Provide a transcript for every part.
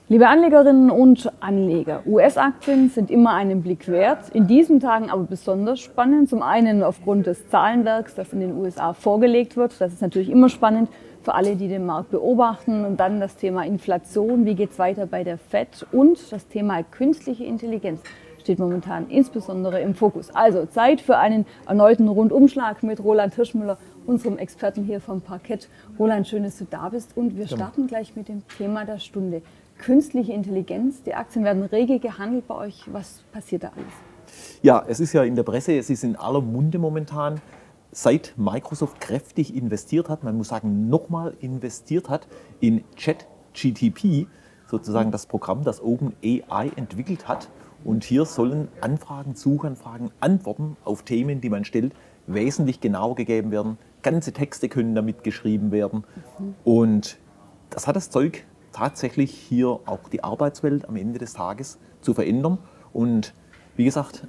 Liebe Anlegerinnen und Anleger, US-Aktien sind immer einen Blick wert, in diesen Tagen aber besonders spannend. Zum einen aufgrund des Zahlenwerks, das in den USA vorgelegt wird. Das ist natürlich immer spannend für alle, die den Markt beobachten. Und dann das Thema Inflation, wie geht es weiter bei der FED, und das Thema künstliche Intelligenz steht momentan insbesondere im Fokus. Also Zeit für einen erneuten Rundumschlag mit Roland Hirschmüller, unserem Experten hier vom Parkett. Roland, schön, dass du da bist, und wir starten gleich mit dem Thema der Stunde. Künstliche Intelligenz, die Aktien werden rege gehandelt bei euch. Was passiert da alles? Ja, es ist ja in der Presse, es ist in aller Munde momentan, seit Microsoft kräftig investiert hat, man muss sagen, nochmal investiert hat in ChatGPT, sozusagen das Programm, das OpenAI entwickelt hat. Und hier sollen Anfragen, Suchanfragen, Antworten auf Themen, die man stellt, wesentlich genauer gegeben werden. Ganze Texte können damit geschrieben werden. Und das hat das Zeug, tatsächlich hier auch die Arbeitswelt am Ende des Tages zu verändern. Und wie gesagt,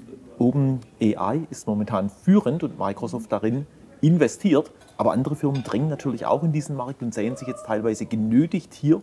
OpenAI ist momentan führend und Microsoft darin investiert. Aber andere Firmen drängen natürlich auch in diesen Markt und sehen sich jetzt teilweise genötigt, hier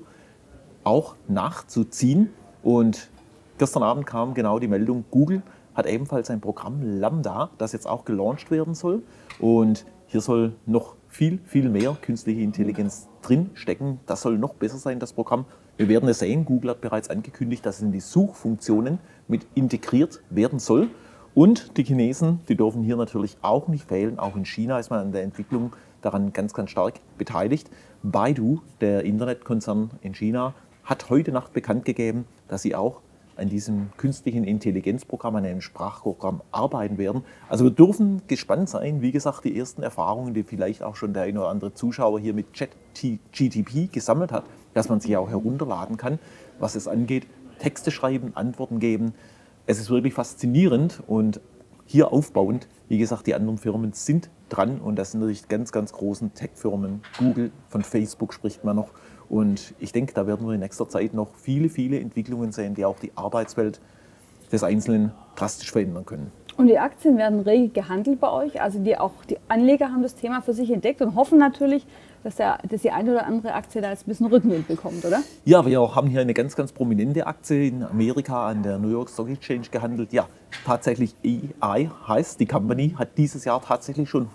auch nachzuziehen. Und gestern Abend kam genau die Meldung, Google hat ebenfalls ein Programm Lambda, das jetzt auch gelauncht werden soll. Und hier soll noch viel, viel mehr künstliche Intelligenz drin stecken. Das soll noch besser sein, das Programm. Wir werden es sehen. Google hat bereits angekündigt, dass es in die Suchfunktionen mit integriert werden soll. Und die Chinesen, die dürfen hier natürlich auch nicht fehlen. Auch in China ist man an der Entwicklung daran ganz, ganz stark beteiligt. Baidu, der Internetkonzern in China, hat heute Nacht bekannt gegeben, dass sie auch an diesem künstlichen Intelligenzprogramm, an einem Sprachprogramm arbeiten werden. Also wir dürfen gespannt sein. Wie gesagt, die ersten Erfahrungen, die vielleicht auch schon der eine oder andere Zuschauer hier mit ChatGPT gesammelt hat, dass man sich auch herunterladen kann, was es angeht. Texte schreiben, Antworten geben. Es ist wirklich faszinierend und hier aufbauend. Wie gesagt, die anderen Firmen sind dran, und das sind natürlich die ganz, ganz großen Tech-Firmen. Google, von Facebook spricht man noch. Und ich denke, da werden wir in nächster Zeit noch viele, viele Entwicklungen sehen, die auch die Arbeitswelt des Einzelnen drastisch verändern können. Und die Aktien werden rege gehandelt bei euch. Also auch die Anleger haben das Thema für sich entdeckt und hoffen natürlich, dass die eine oder andere Aktie da jetzt ein bisschen Rückenwind bekommt, oder? Ja, wir haben hier eine ganz, ganz prominente Aktie in Amerika an der New York Stock Exchange gehandelt. Ja, tatsächlich AI heißt, die Company hat dieses Jahr tatsächlich schon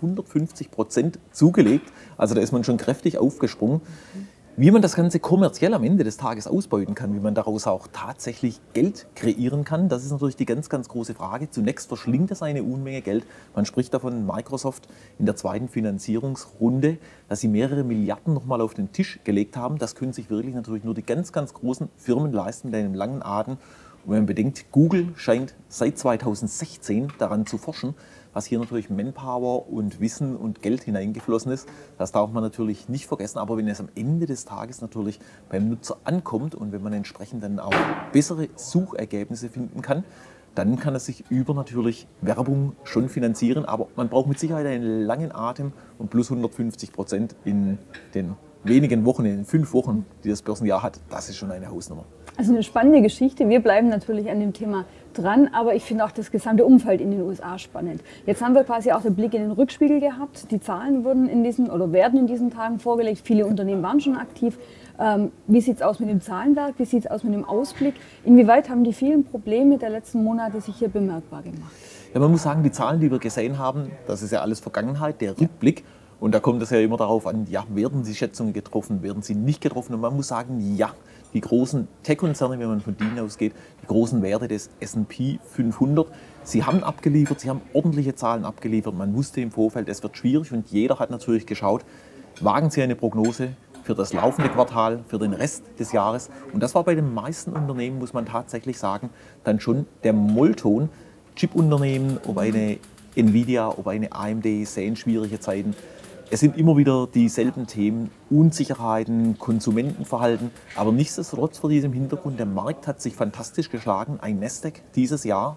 150% zugelegt. Also da ist man schon kräftig aufgesprungen. Wie man das Ganze kommerziell am Ende des Tages ausbeuten kann, wie man daraus auch tatsächlich Geld kreieren kann, das ist natürlich die ganz, ganz große Frage. Zunächst verschlingt es eine Unmenge Geld. Man spricht davon, Microsoft in der zweiten Finanzierungsrunde, dass sie mehrere Milliarden nochmal auf den Tisch gelegt haben. Das können sich wirklich natürlich nur die ganz, ganz großen Firmen leisten mit einem langen Atem. Und wenn man bedenkt, Google scheint seit 2016 daran zu forschen, was hier natürlich Manpower und Wissen und Geld hineingeflossen ist. Das darf man natürlich nicht vergessen. Aber wenn es am Ende des Tages natürlich beim Nutzer ankommt und wenn man entsprechend dann auch bessere Suchergebnisse finden kann, dann kann es sich über natürlich Werbung schon finanzieren. Aber man braucht mit Sicherheit einen langen Atem, und plus 150% in den wenigen Wochen, in den 5 Wochen, die das Börsenjahr hat, das ist schon eine Hausnummer. Also eine spannende Geschichte. Wir bleiben natürlich an dem Thema dran, aber ich finde auch das gesamte Umfeld in den USA spannend. Jetzt haben wir quasi auch den Blick in den Rückspiegel gehabt. Die Zahlen werden in diesen Tagen vorgelegt. Viele Unternehmen waren schon aktiv. Wie sieht es aus mit dem Zahlenwerk? Wie sieht es aus mit dem Ausblick? Inwieweit haben die vielen Probleme der letzten Monate sich hier bemerkbar gemacht? Ja, man muss sagen, die Zahlen, die wir gesehen haben, das ist ja alles Vergangenheit, der Rückblick. Und da kommt es ja immer darauf an, ja, werden die Schätzungen getroffen, werden sie nicht getroffen? Und man muss sagen, ja, die großen Tech-Konzerne, wenn man von denen ausgeht, die großen Werte des S&P 500, sie haben abgeliefert, sie haben ordentliche Zahlen abgeliefert. Man wusste im Vorfeld, es wird schwierig, und jeder hat natürlich geschaut, wagen sie eine Prognose für das laufende Quartal, für den Rest des Jahres. Und das war bei den meisten Unternehmen, muss man tatsächlich sagen, dann schon der Mollton. Chip-Unternehmen, ob eine Nvidia, ob eine AMD, sehen schwierige Zeiten. Es sind immer wieder dieselben Themen, Unsicherheiten, Konsumentenverhalten, aber nichtsdestotrotz vor diesem Hintergrund, der Markt hat sich fantastisch geschlagen. Ein Nasdaq dieses Jahr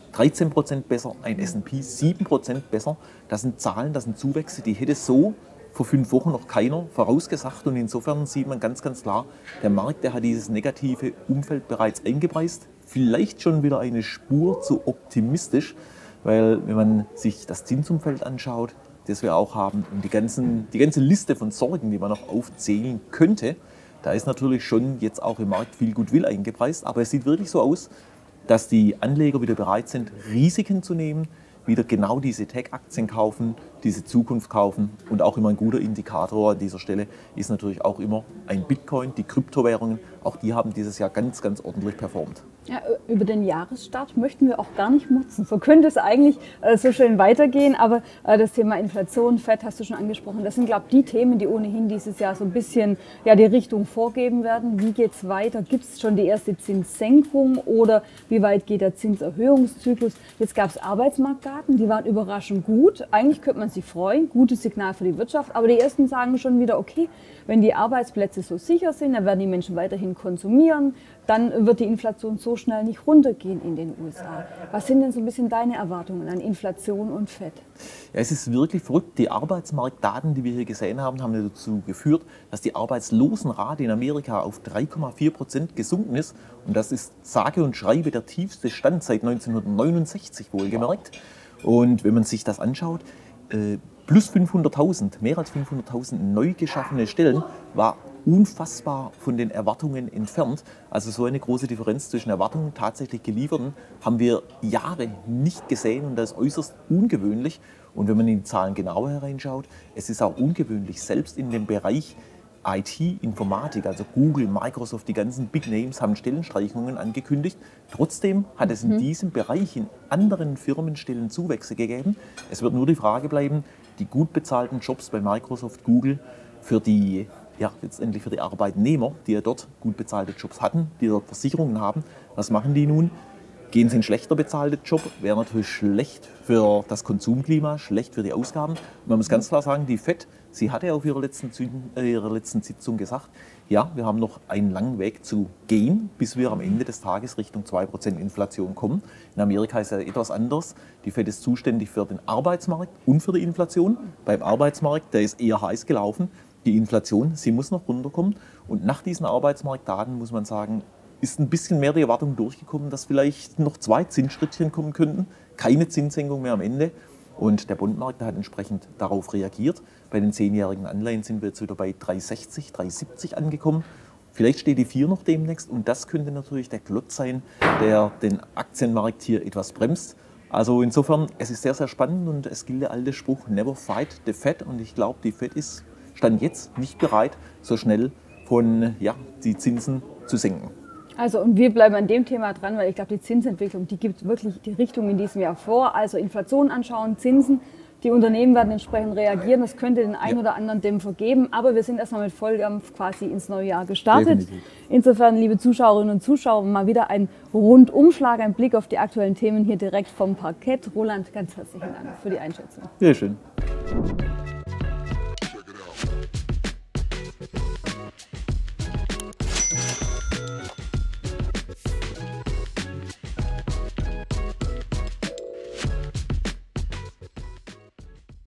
13% besser, ein S&P 7% besser. Das sind Zahlen, das sind Zuwächse, die hätte so vor 5 Wochen noch keiner vorausgesagt. Und insofern sieht man ganz, ganz klar, der Markt, der hat dieses negative Umfeld bereits eingepreist. Vielleicht schon wieder eine Spur zu optimistisch, weil wenn man sich das Zinsumfeld anschaut, das wir auch haben, und die ganze Liste von Sorgen, die man noch aufzählen könnte, Da ist natürlich schon jetzt auch im Markt viel Goodwill eingepreist, aber es sieht wirklich so aus, dass die Anleger wieder bereit sind, Risiken zu nehmen, wieder genau diese Tech-Aktien kaufen, diese Zukunft kaufen. Und auch immer ein guter Indikator an dieser Stelle ist natürlich auch immer ein Bitcoin, die Kryptowährungen. Auch die haben dieses Jahr ganz, ganz ordentlich performt. Ja, über den Jahresstart möchten wir auch gar nicht mutzen. So könnte es eigentlich so schön weitergehen. Aber das Thema Inflation, Fed hast du schon angesprochen. Das sind, glaube ich, die Themen, die ohnehin dieses Jahr so ein bisschen die Richtung vorgeben werden. Wie geht es weiter? Gibt es schon die erste Zinssenkung oder wie weit geht der Zinserhöhungszyklus? Jetzt gab es Arbeitsmarktdaten, die waren überraschend gut. Eigentlich könnte man sich freuen, gutes Signal für die Wirtschaft. Aber die ersten sagen schon wieder, okay, wenn die Arbeitsplätze so sicher sind, dann werden die Menschen weiterhin konsumieren. Dann wird die Inflation so schnell nicht runtergehen in den USA. Was sind denn so ein bisschen deine Erwartungen an Inflation und Fed? Ja, es ist wirklich verrückt. Die Arbeitsmarktdaten, die wir hier gesehen haben, haben dazu geführt, dass die Arbeitslosenrate in Amerika auf 3,4% gesunken ist. Und das ist sage und schreibe der tiefste Stand seit 1969 wohlgemerkt. Und wenn man sich das anschaut, plus 500.000, mehr als 500.000 neu geschaffene Stellen war unfassbar von den Erwartungen entfernt. Also so eine große Differenz zwischen Erwartungen und tatsächlich gelieferten haben wir Jahre nicht gesehen und das ist äußerst ungewöhnlich. Und wenn man in die Zahlen genauer hereinschaut, es ist auch ungewöhnlich, selbst in dem Bereich IT, Informatik, also Google, Microsoft, die ganzen Big Names haben Stellenstreichungen angekündigt. Trotzdem hat es in diesem Bereich in anderen Firmen Stellenzuwächse gegeben. Es wird nur die Frage bleiben, die gut bezahlten Jobs bei Microsoft, Google, für die letztendlich für die Arbeitnehmer, die ja dort gut bezahlte Jobs hatten, die dort Versicherungen haben. Was machen die nun? Gehen sie in schlechter bezahlte Job, wäre natürlich schlecht für das Konsumklima, schlecht für die Ausgaben. Und man muss ganz klar sagen, die Fed, sie hatte auf ihrer letzten Sitzung gesagt, ja, wir haben noch einen langen Weg zu gehen, bis wir am Ende des Tages Richtung 2% Inflation kommen. In Amerika ist ja etwas anders. Die Fed ist zuständig für den Arbeitsmarkt und für die Inflation. Beim Arbeitsmarkt, der ist eher heiß gelaufen. Die Inflation, sie muss noch runterkommen. Und nach diesen Arbeitsmarktdaten muss man sagen, ist ein bisschen mehr die Erwartung durchgekommen, dass vielleicht noch 2 Zinsschrittchen kommen könnten. Keine Zinssenkung mehr am Ende. Und der Bondmarkt hat entsprechend darauf reagiert. Bei den 10-jährigen Anleihen sind wir jetzt wieder bei 3,60, 3,70 angekommen. Vielleicht steht die 4 noch demnächst. Und das könnte natürlich der Klotz sein, der den Aktienmarkt hier etwas bremst. Also insofern, es ist sehr, sehr spannend und es gilt der alte Spruch, never fight the Fed. Und ich glaube, die Fed ist Stand jetzt nicht bereit, so schnell die Zinsen zu senken. Also und wir bleiben an dem Thema dran, weil ich glaube, die Zinsentwicklung, die gibt wirklich die Richtung in diesem Jahr vor. Also Inflation anschauen, Zinsen, die Unternehmen werden entsprechend reagieren. Das könnte den einen oder anderen Dämpfer geben, aber wir sind erstmal mit Volldampf quasi ins neue Jahr gestartet. Definitiv. Insofern, liebe Zuschauerinnen und Zuschauer, mal wieder ein Rundumschlag, ein Blick auf die aktuellen Themen hier direkt vom Parkett. Roland, ganz herzlichen Dank für die Einschätzung. Sehr schön.